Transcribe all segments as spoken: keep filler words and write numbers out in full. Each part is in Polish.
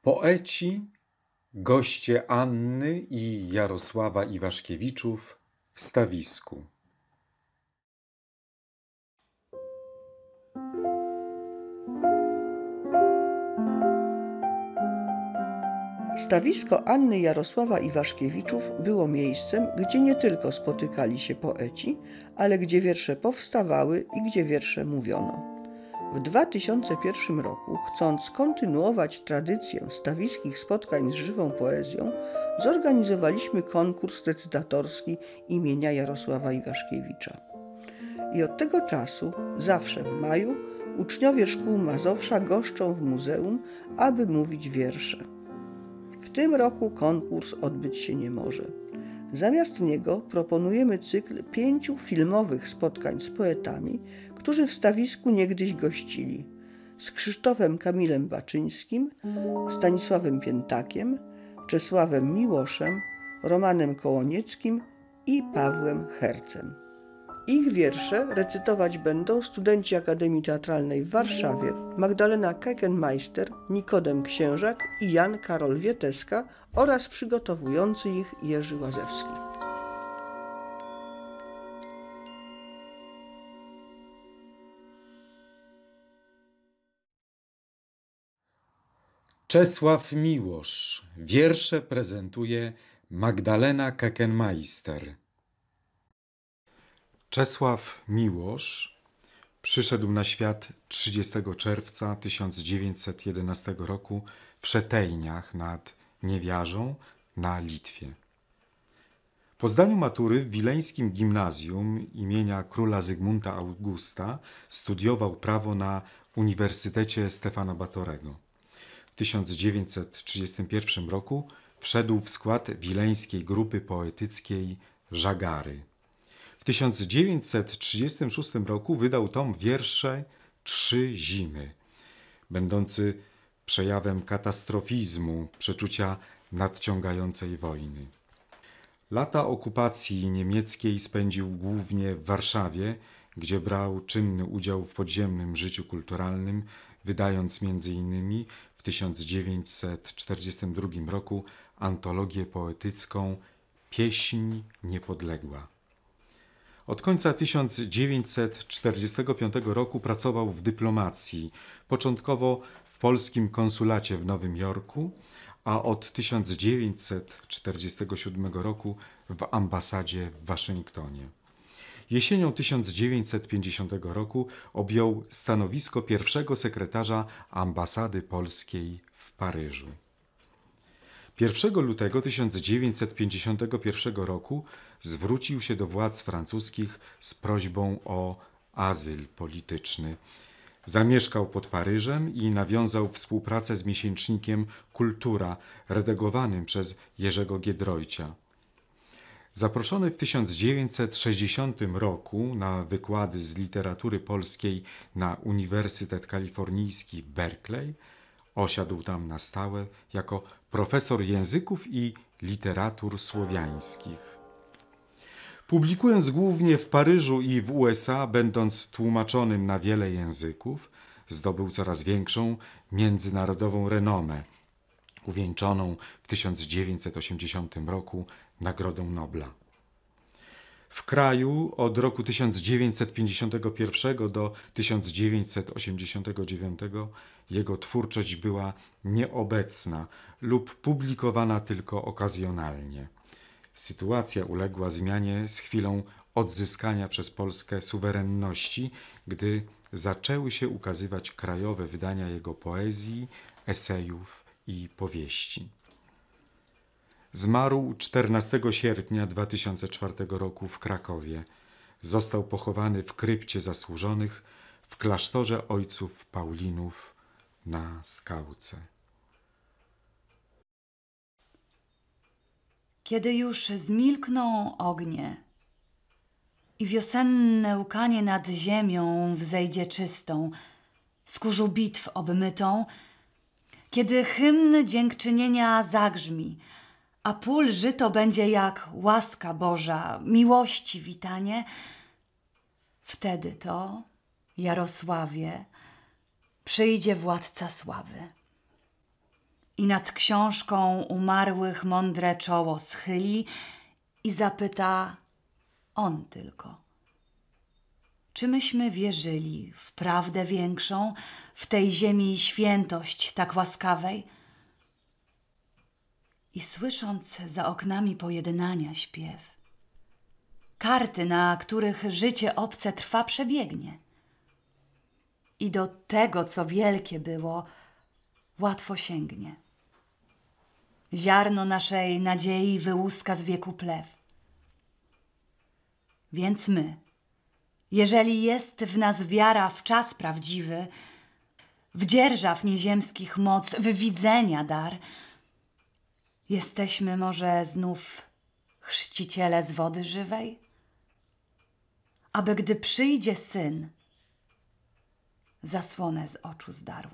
Poeci, goście Anny i Jarosława Iwaszkiewiczów w Stawisku. Stawisko Anny i Jarosława Iwaszkiewiczów było miejscem, gdzie nie tylko spotykali się poeci, ale gdzie wiersze powstawały i gdzie wiersze mówiono. W dwa tysiące pierwszym roku, chcąc kontynuować tradycję stawiskich spotkań z żywą poezją, zorganizowaliśmy konkurs recytatorski imienia Jarosława Iwaszkiewicza. I od tego czasu, zawsze w maju, uczniowie szkół Mazowsza goszczą w muzeum, aby mówić wiersze. W tym roku konkurs odbyć się nie może. Zamiast niego proponujemy cykl pięciu filmowych spotkań z poetami, którzy w Stawisku niegdyś gościli. Z Krzysztofem Kamilem Baczyńskim, Stanisławem Piętakiem, Czesławem Miłoszem, Romanem Kołonieckim i Pawłem Hercem. Ich wiersze recytować będą studenci Akademii Teatralnej w Warszawie, Magdalena Keckenmeister, Nikodem Księżak i Jan Karol Wieteska oraz przygotowujący ich Jerzy Łazewski. Czesław Miłosz. Wiersze prezentuje Magdalena Keckenmeister. Czesław Miłosz przyszedł na świat trzydziestego czerwca tysiąc dziewięćset jedenastego roku w Szetejniach nad Niewiarzą na Litwie. Po zdaniu matury w wileńskim gimnazjum imienia króla Zygmunta Augusta studiował prawo na Uniwersytecie Stefana Batorego. W tysiąc dziewięćset trzydziestym pierwszym roku wszedł w skład wileńskiej grupy poetyckiej Żagary. W tysiąc dziewięćset trzydziestym szóstym roku wydał tom Wiersze Trzy zimy, będący przejawem katastrofizmu, przeczucia nadciągającej wojny. Lata okupacji niemieckiej spędził głównie w Warszawie, gdzie brał czynny udział w podziemnym życiu kulturalnym, wydając między innymi w tysiąc dziewięćset czterdziestym drugim roku antologię poetycką Pieśń Niepodległa. Od końca tysiąc dziewięćset czterdziestego piątego roku pracował w dyplomacji, początkowo w polskim konsulacie w Nowym Jorku, a od tysiąc dziewięćset czterdziestego siódmego roku w ambasadzie w Waszyngtonie. Jesienią tysiąc dziewięćset pięćdziesiątego roku objął stanowisko pierwszego sekretarza ambasady polskiej w Paryżu. pierwszego lutego tysiąc dziewięćset pięćdziesiątego pierwszego roku zwrócił się do władz francuskich z prośbą o azyl polityczny. Zamieszkał pod Paryżem i nawiązał współpracę z miesięcznikiem Kultura, redagowanym przez Jerzego Giedroycia. Zaproszony w tysiąc dziewięćset sześćdziesiątym roku na wykłady z literatury polskiej na Uniwersytet Kalifornijski w Berkeley, osiadł tam na stałe jako profesor języków i literatur słowiańskich. Publikując głównie w Paryżu i w U S A, będąc tłumaczonym na wiele języków, zdobył coraz większą międzynarodową renomę, uwieńczoną w tysiąc dziewięćset osiemdziesiątym roku Nagrodą Nobla. W kraju od roku tysiąc dziewięćset pięćdziesiątego pierwszego do tysiąc dziewięćset osiemdziesiątego dziewiątego jego twórczość była nieobecna lub publikowana tylko okazjonalnie. Sytuacja uległa zmianie z chwilą odzyskania przez Polskę suwerenności, gdy zaczęły się ukazywać krajowe wydania jego poezji, esejów i powieści. Zmarł czternastego sierpnia dwa tysiące czwartego roku w Krakowie. Został pochowany w krypcie zasłużonych w klasztorze ojców Paulinów na Skałce. Kiedy już zmilkną ognie i wiosenne łkanie nad ziemią wzejdzie czystą, z kurzu bitw obmytą, kiedy hymn dziękczynienia zagrzmi, a pól żyto będzie jak łaska Boża, miłości witanie, wtedy to, Jarosławie, przyjdzie władca sławy. i nad książką umarłych mądre czoło schyli i zapyta on tylko: czy myśmy wierzyli w prawdę większą, w tej ziemi świętość tak łaskawej? I słysząc za oknami pojednania śpiew, karty, na których życie obce trwa, przebiegnie. I do tego, co wielkie było, łatwo sięgnie. Ziarno naszej nadziei wyłuska z wieku plew. Więc my, jeżeli jest w nas wiara w czas prawdziwy, w dzierżaw nieziemskich moc, w widzenia dar, jesteśmy może znów chrzciciele z wody żywej? Aby gdy przyjdzie Syn, zasłonę z oczu zdarł.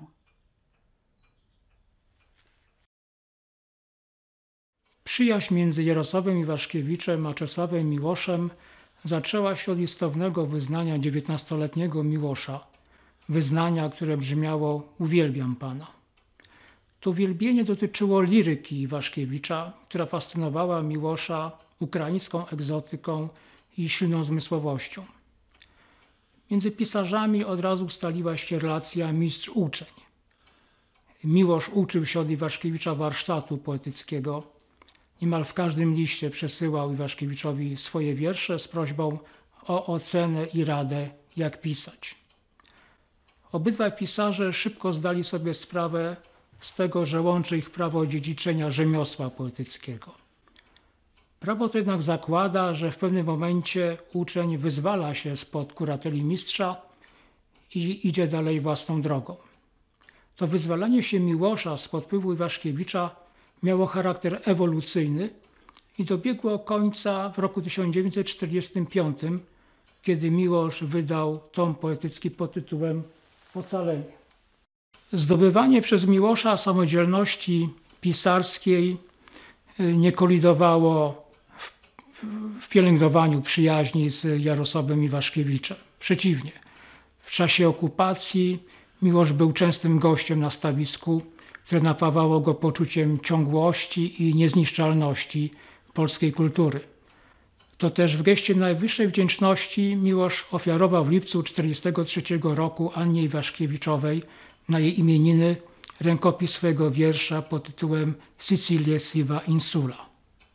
Przyjaźń między Jarosławem Iwaszkiewiczem a Czesławem Miłoszem zaczęła się od listownego wyznania dziewiętnastoletniego Miłosza, wyznania, które brzmiało: uwielbiam Pana. To wielbienie dotyczyło liryki Iwaszkiewicza, która fascynowała Miłosza ukraińską egzotyką i silną zmysłowością. Między pisarzami od razu ustaliła się relacja mistrz-uczeń. Miłosz uczył się od Iwaszkiewicza warsztatu poetyckiego. Niemal w każdym liście przesyłał Iwaszkiewiczowi swoje wiersze z prośbą o ocenę i radę, jak pisać. Obydwaj pisarze szybko zdali sobie sprawę z tego, że łączy ich prawo dziedziczenia rzemiosła poetyckiego. Prawo to jednak zakłada, że w pewnym momencie uczeń wyzwala się spod kurateli mistrza i idzie dalej własną drogą. To wyzwalanie się Miłosza spod wpływu Iwaszkiewicza miało charakter ewolucyjny i dobiegło końca w roku tysiąc dziewięćset czterdziestym piątym, kiedy Miłosz wydał tom poetycki pod tytułem Ocalenie. Zdobywanie przez Miłosza samodzielności pisarskiej nie kolidowało w, w pielęgnowaniu przyjaźni z Jarosławem Iwaszkiewiczem. Przeciwnie, w czasie okupacji Miłosz był częstym gościem na stawisku, które napawało go poczuciem ciągłości i niezniszczalności polskiej kultury. To też w geście najwyższej wdzięczności Miłosz ofiarował w lipcu tysiąc dziewięćset czterdziestego trzeciego roku Annie Iwaszkiewiczowej na jej imieniny rękopis swego wiersza pod tytułem Sicilia siva insula.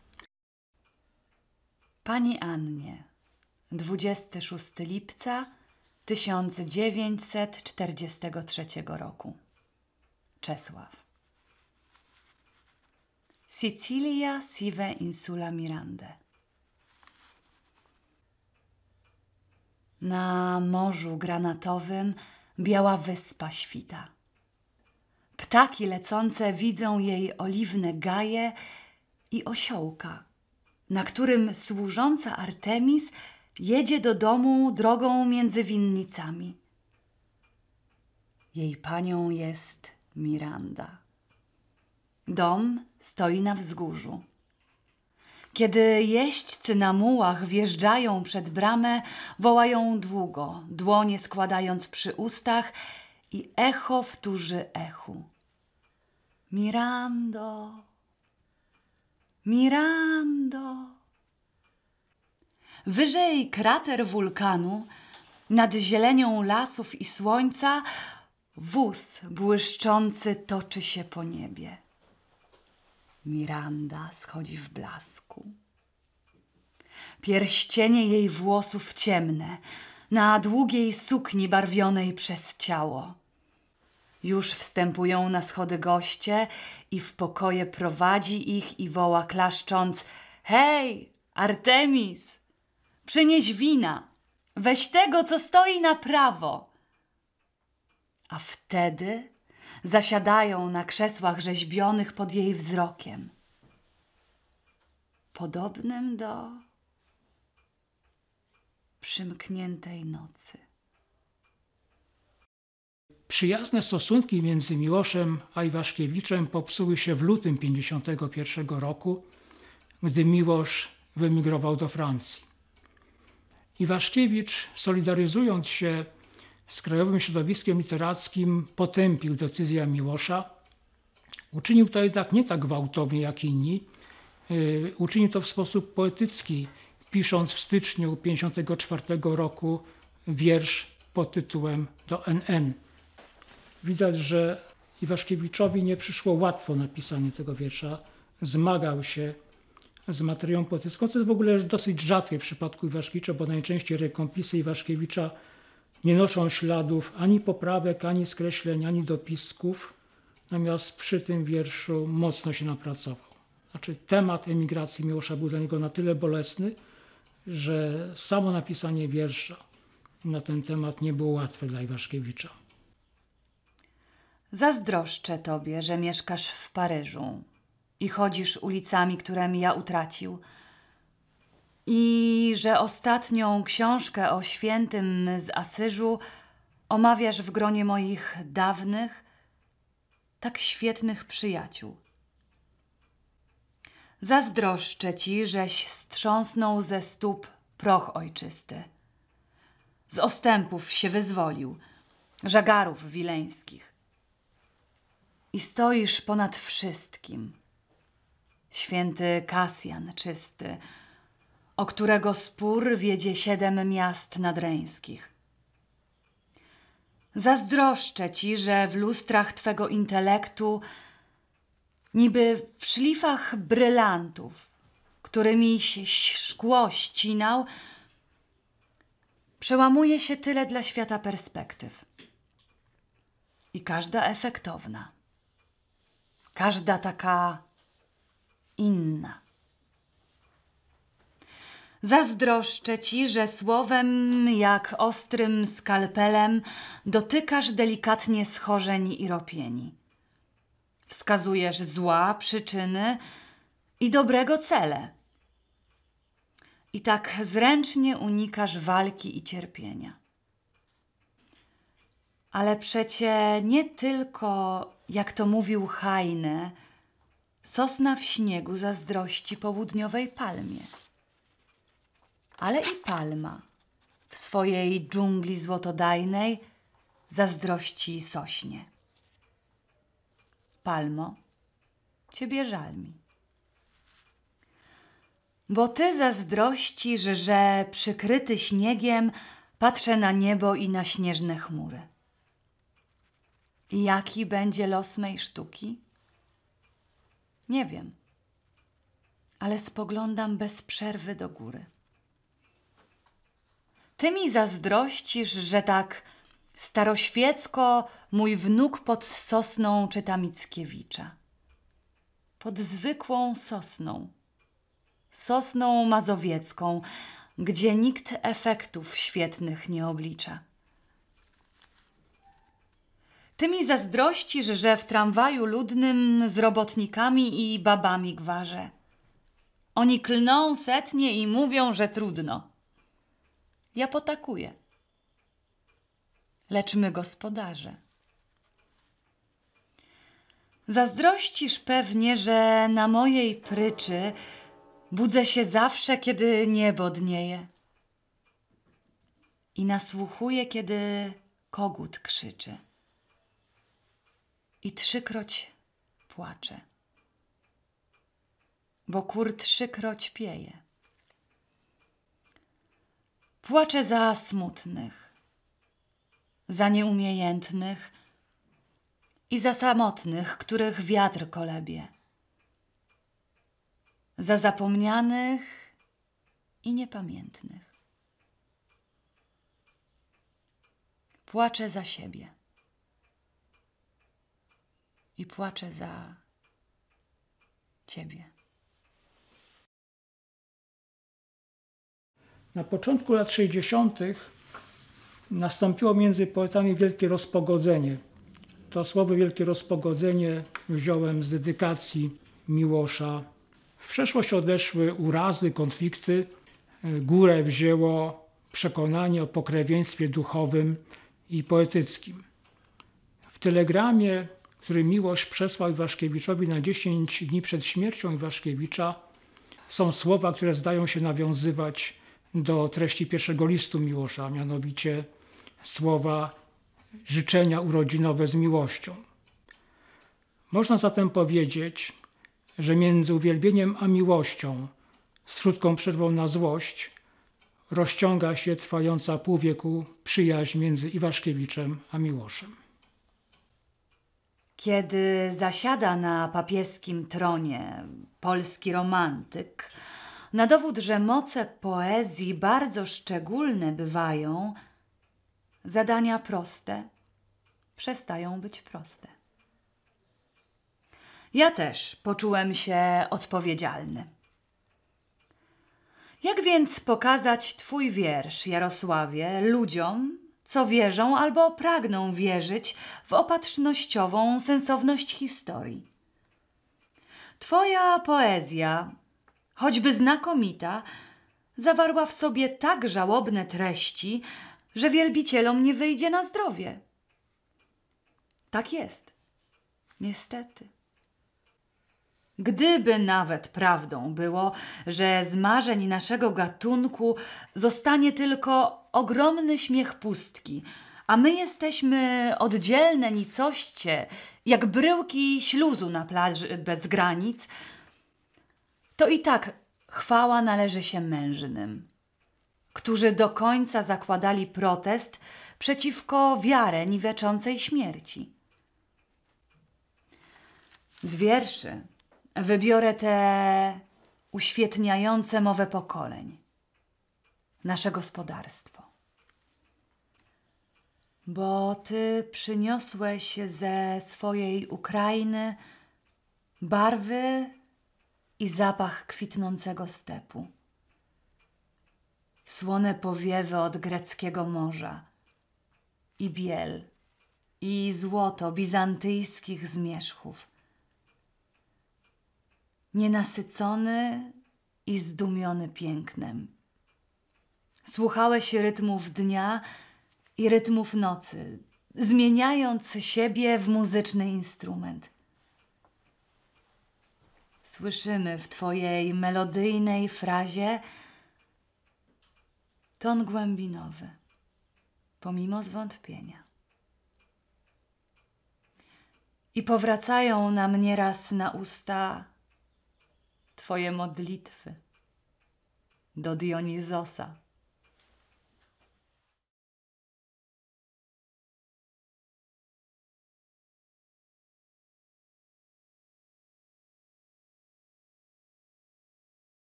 Pani Annie, dwudziestego szóstego lipca tysiąc dziewięćset czterdziestego trzeciego roku. Czesław. Sicilia sive insula mirande. Na morzu granatowym biała wyspa świta. Ptaki lecące widzą jej oliwne gaje i osiołka, na którym służąca Artemis jedzie do domu drogą między winnicami. Jej panią jest Miranda. Dom stoi na wzgórzu. Kiedy jeźdźcy na mułach wjeżdżają przed bramę, wołają długo, dłonie składając przy ustach i echo wtórzy echu. Mirando, Mirando. Wyżej krater wulkanu, nad zielenią lasów i słońca, wóz błyszczący toczy się po niebie. Miranda schodzi w blasku. Pierścienie jej włosów ciemne, na długiej sukni barwionej przez ciało. Już wstępują na schody goście i w pokoje prowadzi ich i woła klaszcząc: hej, Artemis, przynieś wina, weź tego, co stoi na prawo. A wtedy zasiadają na krzesłach rzeźbionych pod jej wzrokiem, podobnym do przymkniętej nocy. Przyjazne stosunki między Miłoszem a Iwaszkiewiczem popsuły się w lutym tysiąc dziewięćset pięćdziesiątego pierwszego roku, gdy Miłosz wyemigrował do Francji. Iwaszkiewicz, solidaryzując się z krajowym środowiskiem literackim, potępił decyzję Miłosza, Uczynił to jednak nie tak gwałtownie jak inni. Uczynił to w sposób poetycki, pisząc w styczniu tysiąc dziewięćset pięćdziesiątego czwartego roku wiersz pod tytułem Do N N. Widać, że Iwaszkiewiczowi nie przyszło łatwo napisanie tego wiersza. Zmagał się z materią poetycką, co jest w ogóle dosyć rzadkie w przypadku Iwaszkiewicza, bo najczęściej rękopisy Iwaszkiewicza nie noszą śladów ani poprawek, ani skreśleń, ani dopisków. Natomiast przy tym wierszu mocno się napracował. Znaczy temat emigracji Miłosza był dla niego na tyle bolesny, że samo napisanie wiersza na ten temat nie było łatwe dla Iwaszkiewicza. Zazdroszczę tobie, że mieszkasz w Paryżu i chodzisz ulicami, które mi ja utracił, i że ostatnią książkę o świętym z Asyżu omawiasz w gronie moich dawnych, tak świetnych przyjaciół. Zazdroszczę ci, żeś strząsnął ze stóp proch ojczysty, z ostępów się wyzwolił, żagarów wileńskich i stoisz ponad wszystkim, święty Kasjan czysty, o którego spór wiedzie siedem miast nadreńskich. Zazdroszczę ci, że w lustrach twego intelektu, niby w szlifach brylantów, którymiś szkło ścinał, przełamuje się tyle dla świata perspektyw. I każda efektowna, każda taka inna. Zazdroszczę ci, że słowem jak ostrym skalpelem dotykasz delikatnie schorzeń i ropieni. Wskazujesz zła przyczyny i dobrego cele. I tak zręcznie unikasz walki i cierpienia. Ale przecie nie tylko, jak to mówił Heine, sosna w śniegu zazdrości południowej palmie, ale i palma w swojej dżungli złotodajnej zazdrości sośnie. Palmo, ciebie żal mi, bo ty zazdrościsz, że przykryty śniegiem patrzę na niebo i na śnieżne chmury. I jaki będzie los mej sztuki? Nie wiem, ale spoglądam bez przerwy do góry. Ty mi zazdrościsz, że tak staroświecko mój wnuk pod sosną czyta Mickiewicza. Pod zwykłą sosną, sosną mazowiecką, gdzie nikt efektów świetnych nie oblicza. Ty mi zazdrościsz, że w tramwaju ludnym z robotnikami i babami gwarzę. Oni klną setnie i mówią, że trudno. Ja potakuję. Lecz my gospodarze. Zazdrościsz pewnie, że na mojej pryczy budzę się zawsze, kiedy niebo dnieje i nasłuchuję, kiedy kogut krzyczy i trzykroć płacze, bo kur trzykroć pieje. Płaczę za smutnych, za nieumiejętnych i za samotnych, których wiatr kolebie, za zapomnianych i niepamiętnych. Płaczę za siebie i płaczę za ciebie. Na początku lat sześćdziesiątych nastąpiło między poetami wielkie rozpogodzenie. To słowo wielkie rozpogodzenie wziąłem z dedykacji Miłosza. W przeszłość odeszły urazy, konflikty. Górę wzięło przekonanie o pokrewieństwie duchowym i poetyckim. W telegramie, który Miłosz przesłał Iwaszkiewiczowi na dziesięć dni przed śmiercią Iwaszkiewicza, są słowa, które zdają się nawiązywać do treści pierwszego listu Miłosza, mianowicie słowa życzenia urodzinowe z miłością. Można zatem powiedzieć, że między uwielbieniem a miłością, z krótką przerwą na złość, rozciąga się trwająca pół wieku przyjaźń między Iwaszkiewiczem a Miłoszem. Kiedy zasiada na papieskim tronie polski romantyk, na dowód, że moce poezji bardzo szczególne bywają, zadania proste przestają być proste. Ja też poczułem się odpowiedzialny. Jak więc pokazać twój wiersz, Jarosławie, ludziom, co wierzą albo pragną wierzyć w opatrznościową sensowność historii? Twoja poezja, choćby znakomita, zawarła w sobie tak żałobne treści, że wielbicielom nie wyjdzie na zdrowie. Tak jest, niestety. Gdyby nawet prawdą było, że z marzeń naszego gatunku zostanie tylko ogromny śmiech pustki, a my jesteśmy oddzielne nicoście, jak bryłki śluzu na plaży bez granic, to i tak chwała należy się mężnym, którzy do końca zakładali protest przeciwko wiarę niweczącej śmierci. Z wierszy wybiorę te uświetniające mowę pokoleń, nasze gospodarstwo. Bo ty przyniosłeś ze swojej Ukrainy barwy i zapach kwitnącego stepu, słone powiewy od greckiego morza i biel i złoto bizantyjskich zmierzchów. Nienasycony i zdumiony pięknem. Słuchałeś rytmów dnia i rytmów nocy, zmieniając siebie w muzyczny instrument. Słyszymy w twojej melodyjnej frazie ton głębinowy, pomimo zwątpienia. I powracają nam nieraz na usta twoje modlitwy do Dionizosa.